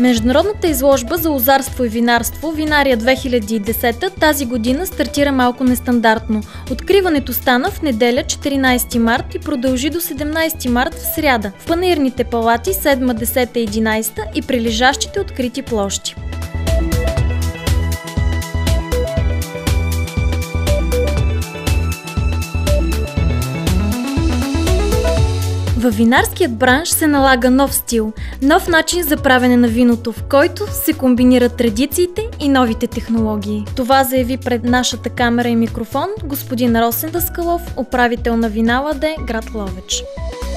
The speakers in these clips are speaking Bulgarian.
Международната изложба за лозарство и винарство Винария 2010 тази година стартира малко нестандартно. Откриването стана в неделя 14 март и продължи до 17 март в сряда в панаирните палати 7, 10 и 11 и прилежащите открити площи. Във винарският бранш се налага нов стил, нов начин за правене на виното, в който се комбинират традициите и новите технологии. Това заяви пред нашата камера и микрофон господин Росен Даскалов, управител на Винал АД, град Ловеч.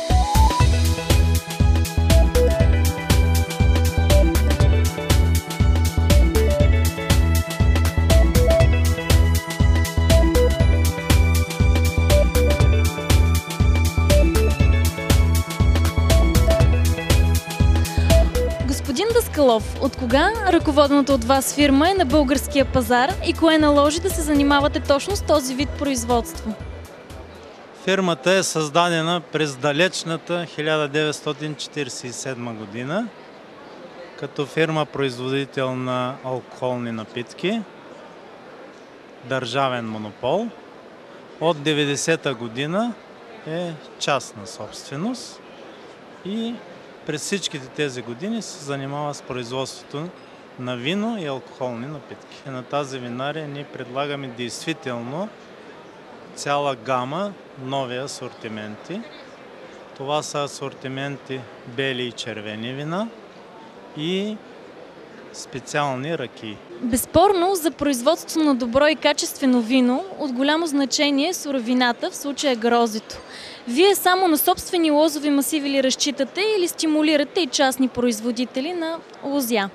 Господин Даскалов, от кога ръководената от вас фирма е на българския пазар и кое наложи да се занимавате точно с този вид производство? Фирмата е създадена през далечната 1947 година като фирма-производител на алкохолни напитки, държавен монопол. От 90-та година е частна собственост и през всичките тези години се занимава с производството на вино и алкохолни напитки. На тази винария ние предлагаме действително цяла гама нови асортименти. Това са асортименти бели и червени вина и специални ракии. Безспорно, за производство на добро и качествено вино от голямо значение е суровината, в случая грозето. Вие само на собствени лозови масиви ли разчитате или стимулирате и частни производители на лозя?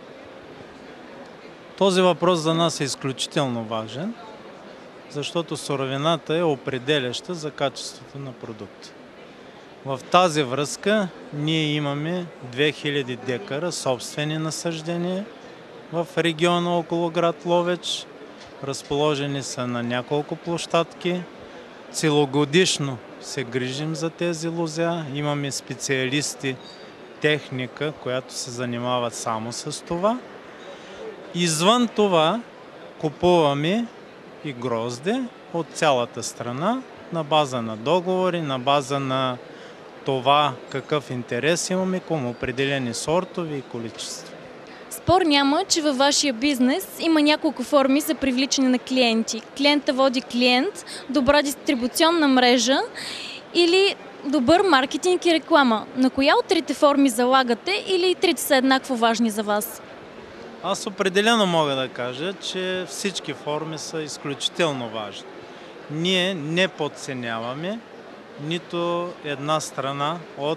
Този въпрос за нас е изключително важен, защото суровината е определяща за качеството на продукта. В тази връзка ние имаме 2000 декара собствени насаждения в региона около град Ловеч. Разположени са на няколко площадки. Целогодишно се грижим за тези лозя. Имаме специалисти, техника, която се занимава само с това. Извън това купуваме и грозде от цялата страна на база на договори, на база на това какъв интерес имаме към определени сортове и количества. Спор няма, че във вашия бизнес има няколко форми за привличане на клиенти. Клиента води клиент, добра дистрибуционна мрежа или добър маркетинг и реклама. На коя от трите форми залагате или и трите са еднакво важни за вас? Аз определено мога да кажа, че всички форми са изключително важни. Ние не подценяваме нито една страна от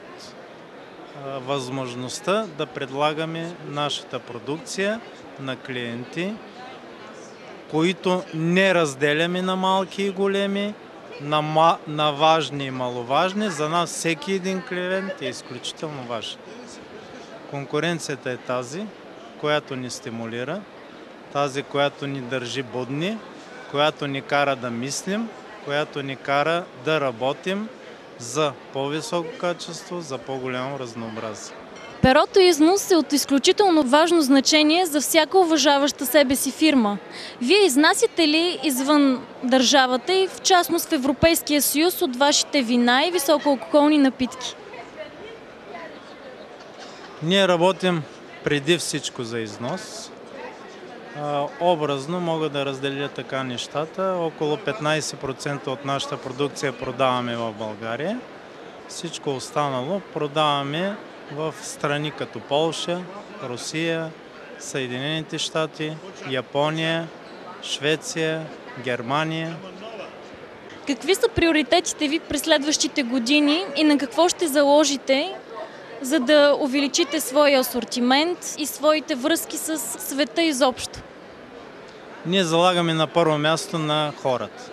възможността да предлагаме нашата продукция на клиенти, които не разделяме на малки и големи, на важни и маловажни. За нас всеки един клиент е изключително важен. Конкуренцията е тази, която ни стимулира, тази, която ни държи будни, която ни кара да мислим, която ни кара да работим за по-високо качество, за по-голямо разнообразие. Перото износ е от изключително важно значение за всяка уважаваща себе си фирма. Вие изнасяте ли извън държавата и в частност в Европейския съюз от вашите вина и високоалкохолни напитки? Ние работим преди всичко за износ. Образно мога да разделя така нещата. Около 15% от нашата продукция продаваме в България. Всичко останало продаваме в страни като Полша, Русия, Съединените щати, Япония, Швеция, Германия. Какви са приоритетите ви през следващите години и на какво ще заложите, за да увеличите своя асортимент и своите връзки с света изобщо? Ние залагаме на първо място на хората.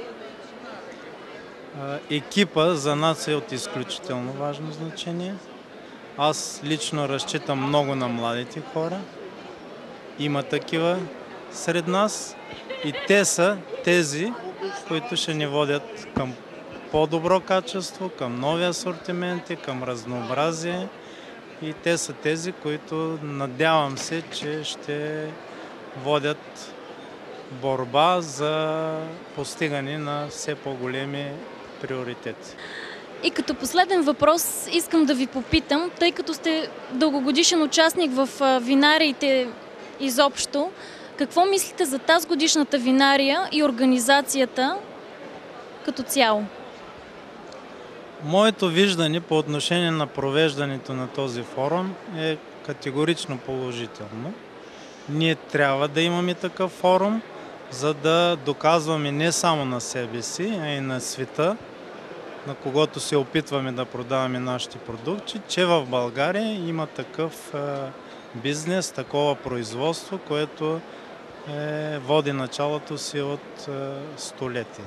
Екипа за нас е от изключително важно значение. Аз лично разчитам много на младите хора. Има такива сред нас и те са тези, които ще ни водят към по-добро качество, към нови асортименти, към разнообразие и те са тези, които надявам се, че ще водят борба за постигане на все по-големи приоритети. И като последен въпрос искам да ви попитам, тъй като сте дългогодишен участник в винариите изобщо, какво мислите за тази годишната винария и организацията като цяло? Моето виждане по отношение на провеждането на този форум е категорично положително. Ние трябва да имаме такъв форум, за да доказваме не само на себе си, а и на света, на когото се опитваме да продаваме нашите продукти, че в България има такъв бизнес, такова производство, което води началото си от столетия.